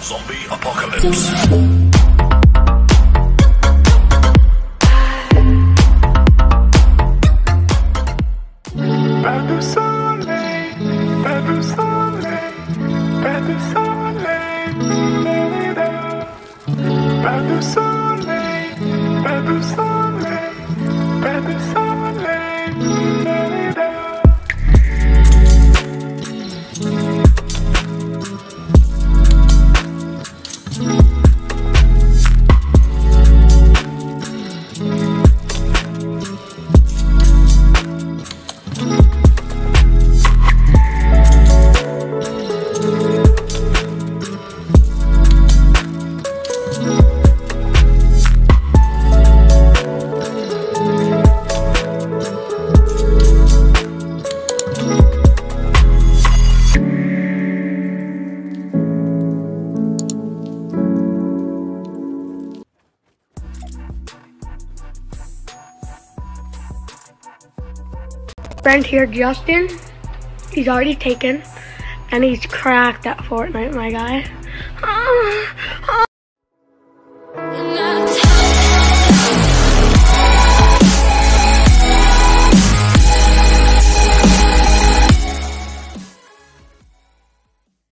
Zombie apocalypse. Pas de soleil, pas de soleil, pas de soleil, pas de soleil, pas de soleil, pas de soleil. Friend here, Justin, he's already taken, and he's cracked at Fortnite, my guy.